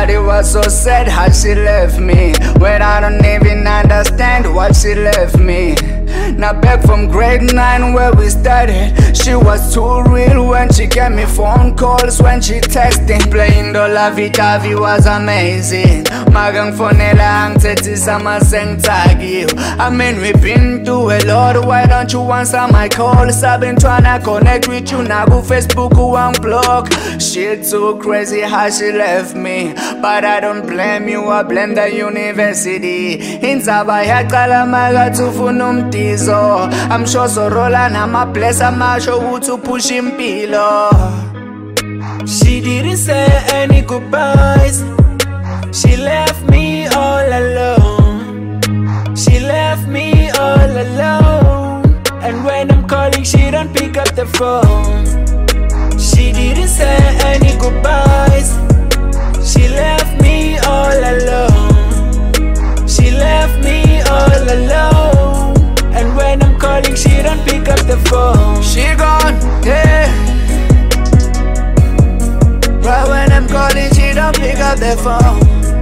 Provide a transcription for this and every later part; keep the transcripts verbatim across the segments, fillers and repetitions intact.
God, it was so sad how she left me, when I don't even understand what she left me. Now back from grade nine where we started, she was too real when she gave me phone calls, when she texting. Playing the lovey-dovey was amazing. Magangifonela angithethisa masengithakiwe. I mean we've been through a lot, why don't you answer my calls? I've been tryna connect with you now go Facebook unblock. Shit too crazy how she left me, but I don't blame you, I blame the university. Indzaba yaqala makathi ufuna umdizo. I'm sure Sorola nama bless amasho uthi push impilo. She didn't say any goodbyes, she left me all alone. She left me all alone. And when I'm calling she don't pick up the phone. She didn't say any goodbyes, she left me all alone. She left me all alone. And when I'm calling, she don't pick up the phone. She gone, yeah. Right when I'm calling, she don't pick up the phone.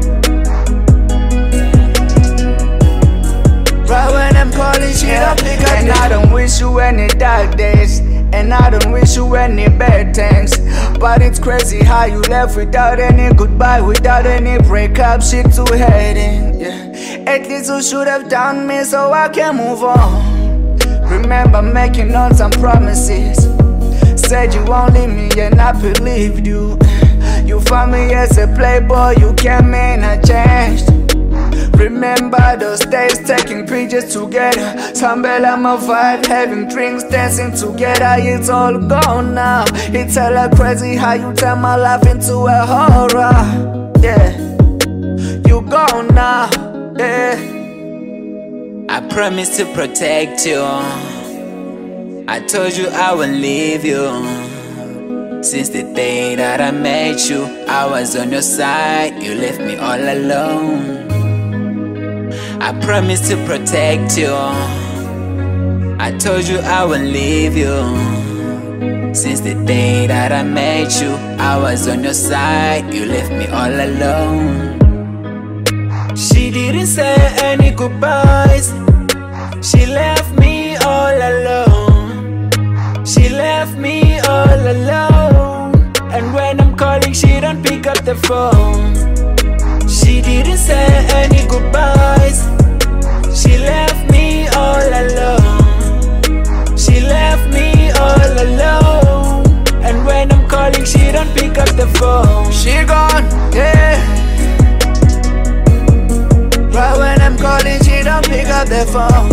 Right when I'm calling, she don't pick up the phone. And I don't wish you any dark days, and I don't wish you any bad things. But it's crazy how you left without any goodbye, without any breakup. Shit too heading, yeah. At least you should have done me so I can move on. Remember making all some promises, said you won't leave me and I believed you. You found me as a playboy, you came in and changed. Remember those days taking pictures together, Tambela my vibe, having drinks, dancing together. It's all gone now. It's hella crazy how you turn my life into a horror. Yeah, you gone now. Yeah. I promised to protect you, I told you I wouldn't leave you. Since the day that I met you, I was on your side, you left me all alone. I promised to protect you, I told you I wouldn't leave you. Since the day that I met you, I was on your side, you left me all alone. She didn't say any goodbyes, she left me all alone. She left me all alone. And when I'm calling she don't pick up the phone. She didn't say any goodbyes, she left me all alone. She left me all alone. And when I'm calling she don't pick up the phone. She gone, yeah. Right when I'm calling, she don't pick up the phone.